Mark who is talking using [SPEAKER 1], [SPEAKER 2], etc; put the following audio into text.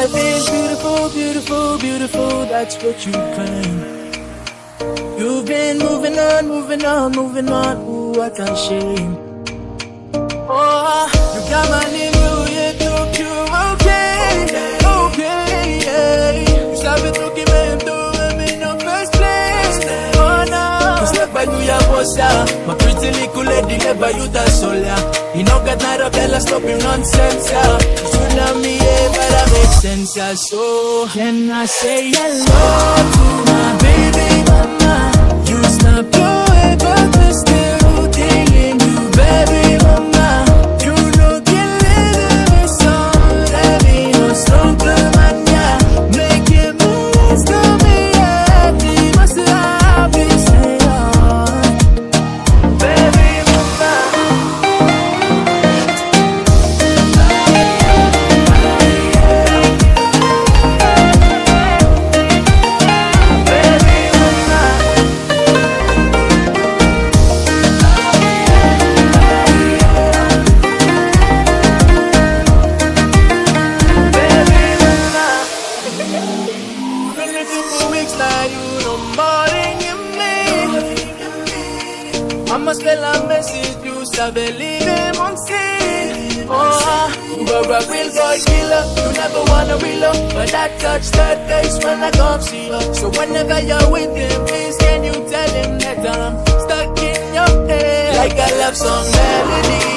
[SPEAKER 1] life is beautiful, beautiful, beautiful, that's what you claim. You've been moving on, moving on, moving on, ooh, what a shame. Oh, you got my name, you took you, okay, okay, yeah. You started looking at me in the first place. Oh no, cause never you ya bossa, my pretty little lady, never you da sola. You know got not a bella stopping nonsense, yeah. You love me, yeah, but that makes sense, yeah. So can I say hello to my baby mama? You stop blowing, but we're still thinking you, baby mama. You know can live in song, let me know strong man, yeah. Make it moves to me, yeah. Me must have been stay on, baby mama. I must spell a message, you believe him on scene. Oh, you are a real boy killer, you never wanna reload, but I touch that face when I come see you. So whenever you're with him, please can you tell him that I'm stuck in your head like a love song melody.